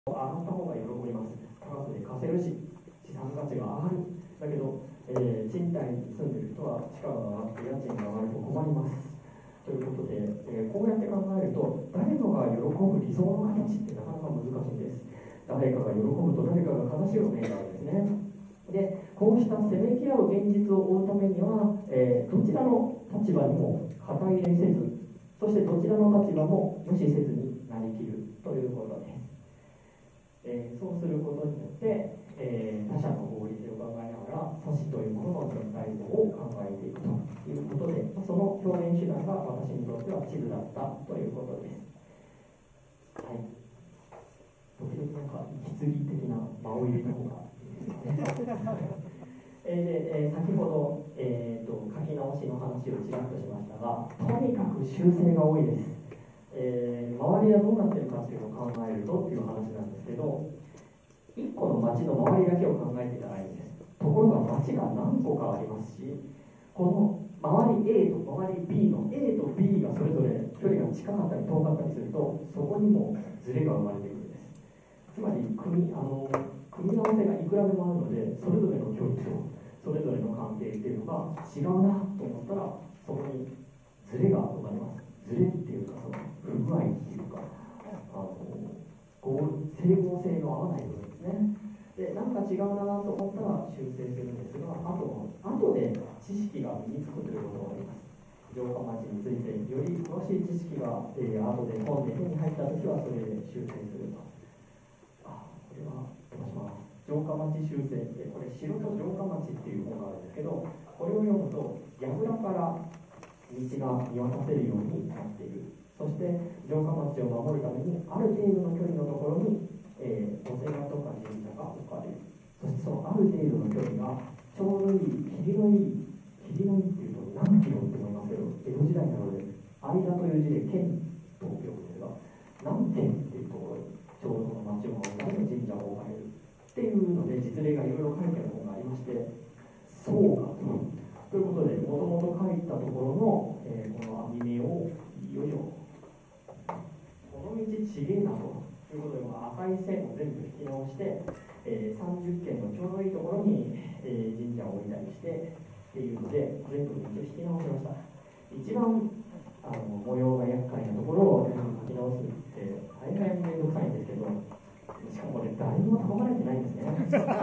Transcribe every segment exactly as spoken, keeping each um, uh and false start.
上がった方が喜びます。高くで貸せるし、資産価値が上がる。だけど、えー、賃貸に住んでいる人は地価が上がって家賃が上がると困ります。ということで、えー、こうやって考えると、誰かが喜ぶ理想の形ってなかなか難しいんです。誰かが喜ぶと誰かが悲しいを見えるわけですね。で、こうしたせめき合う現実を追うためには、えー、どちらの立場にも肩入れせず、そしてどちらの立場も無視せずになりきるということです。えー、そうすることによって、えー、他者の合理性を考えながら素子というものの全体像を考えていくということで、その表現手段が私にとっては地図だったということです。はい。時々なんか息継ぎ的な間を入れた方がいいですかね。えーでえー、先ほど、えーと、書き直しの話をちらっとしましたが、とにかく修正が多いです。えー、周りはどうなっているかっていうのを考えるとっていう話なんですけど、いっこの町の周りだけを考えていたらいいんです。ところが町が何個かありますし、この周り A と周り B の A と B がそれぞれ距離が近かったり遠かったりすると、そこにもズレが生まれてくるんです。つまり組みあの組み合わせがいくらでもあるので、それぞれの距離とそれぞれの関係っていうのが違うなと思ったら、そこにズレが生まれます。ズレっていうか、その不具合っていうか、あの整合性の合わない部分ですね。で、なんか違うなと思ったら修正するんですが、あと後で知識が身につくということがあります。城下町についてより詳しい知識が、えー、後で本で手に入ったときはそれで修正すると。あ、これはどうします。城下町修正って、これ城と城下町っていう本があるんですけど、これを読むと櫓から道が見渡せるようになっている。そして城下町を守るためにある程度の距離のところに、えー、お寺とか神社が置かれる。そしてそのある程度の距離がちょうどいい、霧のいい、霧のいいっていうと何キロって思いますけど、江戸時代なので間という字で県と呼ぶんですが、何県っていうところにちょうどその町を守るための神社を置かれるっていうので、実例がいろいろ書いてある本がありまして、そうかということで、もともと書いたところの、えー、この網目をいよいよこの道ちげえなということで、赤い線を全部引き直して、えー、さんじゅっけんのちょうどいいところに、えー、神社を置いたりしてっていうので、全部道を引き直しました。一番あの模様が厄介なところを全部書き直すって大変面倒くさいんですけど、しかもこれ誰にも頼まれてないんですね。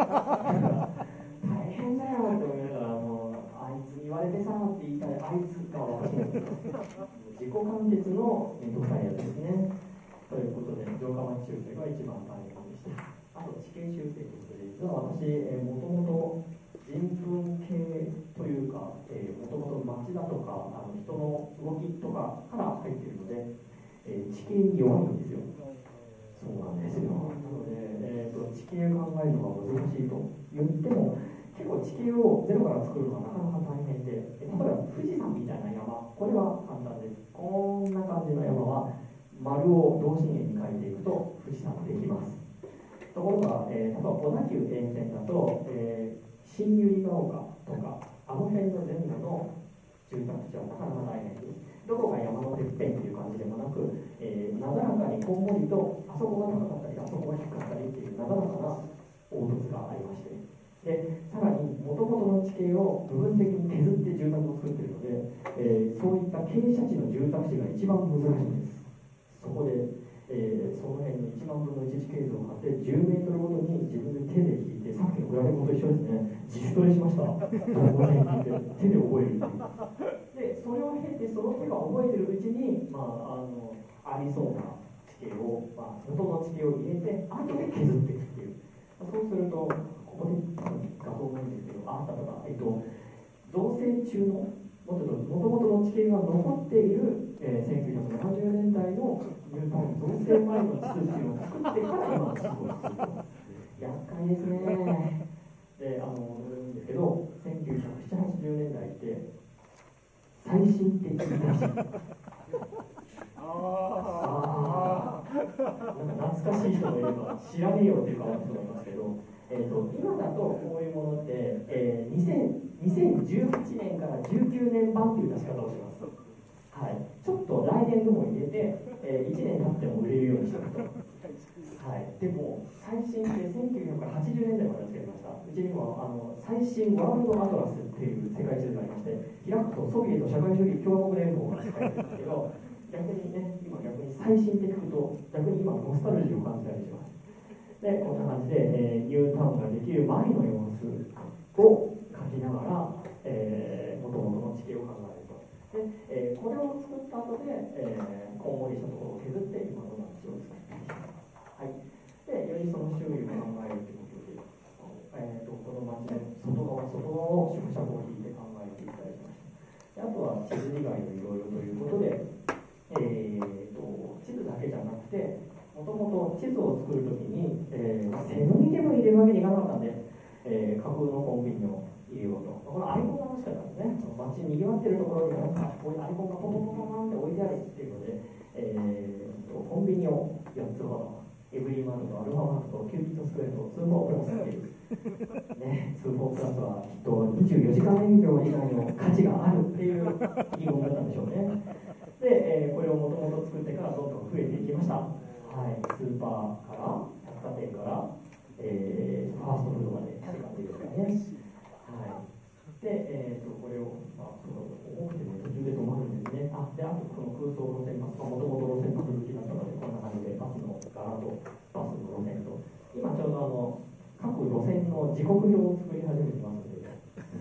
大変だよって思いながら、もうあいつ言われてさって言いたい、あいつが私なんですよ。自己完結の面倒くさいやつですね。ということで、城下町修正が一番大変でした。あと地形修正ということで、実は私、えー、もともと人文系というか、えー、もともと町だとかあの人の動きとかから入っているので、えー、地形に弱いんですよ。そうなんですよ。なので、えーと、地形を考えるのが難しいと言っても、結構地形をゼロから作るのはなかなか大変で、例えば富士山みたいな山、これは簡単です。こんな感じの山は丸を同心円に書いていくと富士山ができます。ところが、えー、例えば小田急沿線だと、えー、新百合ヶ丘とかあの辺の前後の住宅地はなかなか大変です。どこが山のてっぺんという感じでもなく、えー、なだらかにこんもりとあそこが高かったりあそこが低かったりっていうなだらかな凹凸がありまして、でさらに元々の地形を部分的に削って住宅を作っているので、えー、そういった傾斜地の住宅地が一番難しいんです。そこで、えー、その辺にいちまんぶんのいち地形図を貼ってじゅうメートルごとに自分で手で引いて、さっきのグラフィックと一緒ですね。自主トレしました。どこら辺引いて手で覚えるっていう。でそれを経て、その手が覚えてるうちに、まあ、あのありそうな地形を、まあ、元の地形を入れて後で削っていくっていう。そうすると、ここで画像がいいんですけど、あったとか、えっと、造成中のもともとの地形が残っている、えー、せんきゅうひゃくななじゅうねんだいのニュータウン造成前の地図っていうのを作ってから今の地図を作ると。厄介ですね。で、あの、いいんですけど、せんきゅうひゃくななじゅう、はちじゅうねんだいって、最新的な地図。ああ、なんか懐かしい人もいれば、知らねえよっていう顔の人もいますけど、えーと、今だとこういうものって、えー、にせんじゅうはちねんからじゅうきゅうねん版という出し方をします。はい、ちょっと来年度も入れて、えー、いちねん経っても売れるようにしておくと。 はい、でも最新ってせんきゅうひゃくはちじゅうねんだいまでつけてました。うちにもあの最新ワールドアトラスっていう世界地図がありまして、開くとソビエト社会主義共和国連邦が書いてるんですけど、逆にね、今逆に最新って聞くと逆に今ノスタルジーを感じたりします。でこんな感じで、えー、ニュータウンができる前の様子を書きながら、えー、元々の地形を考えると。で、えー、これを作った後で、えー、こんもりしたところを削って今の街を作っていきます。はい。で、よりその周囲を考えるということで、えー、とこの街の外側、外側を縮尺を引いて考えていただきました。であとは地図以外のいろいろということで、えー、と地図だけじゃなくて、もともと地図を作るときに、えー、背塗りでも入れるわけにいかなかったんで、えー、架空のコンビニを入れようと。このアイコンが欲しかったんですね。街に賑わってるところになんかこういうアイコンがポポポポポンって置いてあるっていうので、えー、とコンビニをよっつほど、エブリマンとアルファマークとキューピットスクエアとツーフォープラスっていう、ね、ツーフォープラスはきっとにじゅうよじかん営業以外の価値があるっていう疑問だったんでしょうね。で、えー、これをもともと作ってからどんどん増えていきました。はい、スーパーから百貨店から、えー、ファーストフードまでって感じですかね。はい、で、えー、とこれを、まあ、その重くて、ね、途中で止まるんですね。あであとこの空想路線バス、もともと路線バス好きだったので、こんな感じでバスの柄とバスの路線と、今ちょうどあの各路線の時刻表を作り始めてますので、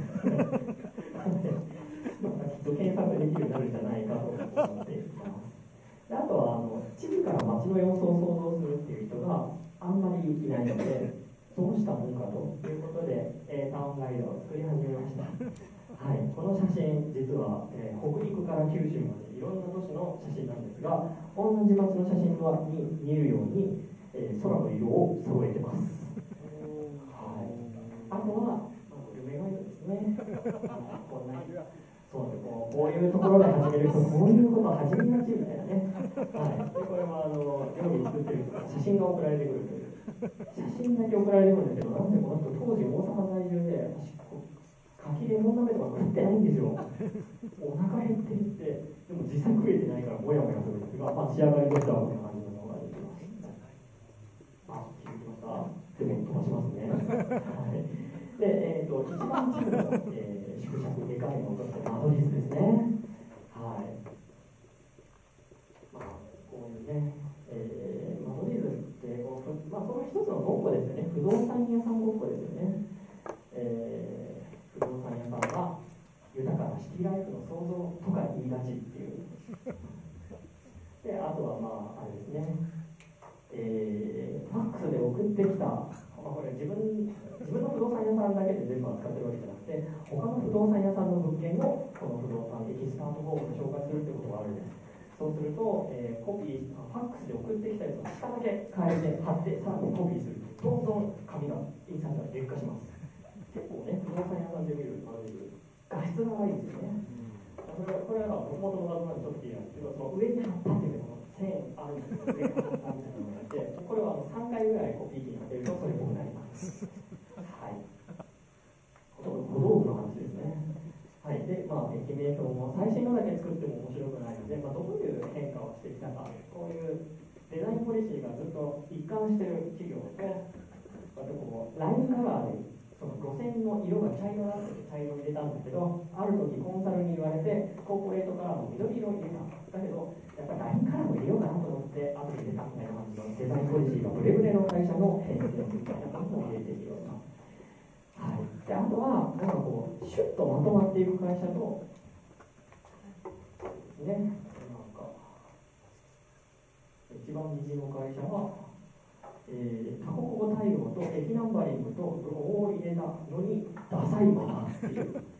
またきっと検索できるようになるんじゃないかと思っています。であとはあの地図から街の様子を想像するっていう人があんまりいないので、どうしたもんかということで、えー、タウンガイドを作り始めました。はい、この写真実は、えー、北陸から九州までいろんな都市の写真なんですが、同じ街の写真に見えるように、えー、空の色を揃えてます。はい、あとは、まあ、グルメガイドですね。こんなそうです、こうこういうところで始める人、こういうことを始めがちみたいなね。はい、でこれはあの料理作ってる人から写真が送られてくるという、写真だけ送られてくるんですけど、なんでこの人当時大阪在住で、私柿レモン鍋とか食ってないんですよ。お腹減っていって、でも実際食えてないからモヤモヤするんですが、まあ、仕上がりとしてはこんな感じのものが出てきます。あ、気づきました。でも飛ばしますね。はい、で、えー、と一番地図の、えー、縮尺でかいのとして間取り図ですね。はい。まあ、こういうね、えー、間取り図ってこう、まあ、この一つのごっこですよね。不動産屋さんごっこですよね。えー、不動産屋さんは豊かなシティライフの創造とか言いがちっていう。で、あとはまあ、あれですね。えー、ファックスで送ってきた、まあ、これ自分自分の不動産屋さんだけで全部扱ってるわけじゃなくて、他の不動産屋さんの物件をこの不動産エキスパートホームで紹介するってことがあるんです。そうすると、えー、コピー、ファックスで送ってきたやつを下だけ変えて貼ってさらにコピーすると、どんどん紙が印刷が劣化します。結構ね、不動産屋さんで見る画質が悪いですよね。これは、これは僕もともとちょっと聞いたんですけど、その上に貼ったっていうのが線あるんですけど、上に貼ったみたいなのがあって、これはあのさんかいぐらいコピー機に当てるとそれっぽくなります。はい。小道具の話ですね。はい。で、まあ、駅名標も最新のだけ作っても面白くないので、まあ、どういう変化をしてきたか、こういうデザインポリシーがずっと一貫している企業と、あとこうラインカラーでその路線の色が茶色だって茶色を入れたんだけど、ある時コンサルに言われてコーポレートカラーの緑色を入れた。だけどやっぱりラインカラーも入れようかなと思って後で入れたみたいな感じのデザインポリシーがブレブレの会社の変遷みたいなことを入れているような。はい、であとはなんかこうシュッとまとまっていく会社とね、なんか一番右の会社はえー、多国語対応と駅ナンバリングとロゴを入れたのにダサいままっていう